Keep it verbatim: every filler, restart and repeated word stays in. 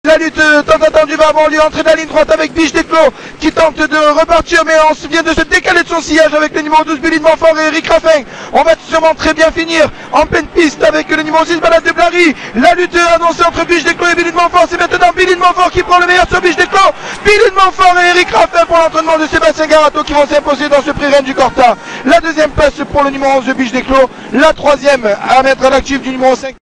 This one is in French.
La lutte tant attendue va avoir lieu, entrée de la ligne droite avec Biche Desclos qui tente de repartir, mais on vient de se décaler de son sillage avec le numéro douze Billy de Montfort et Eric Raffin. On va sûrement très bien finir en pleine piste avec le numéro six Balade de Blary. La lutte annoncée entre Biche Desclos et Billy de Montfort, c'est maintenant Billy de Montfort qui prend le meilleur sur Biche Desclos. Billy de Montfort et Eric Raffin pour l'entraînement de Sébastien Garato qui vont s'imposer dans ce prix-reine du Corta. La deuxième place pour le numéro onze Biche Desclos, la troisième à mettre à l'actif du numéro cinq.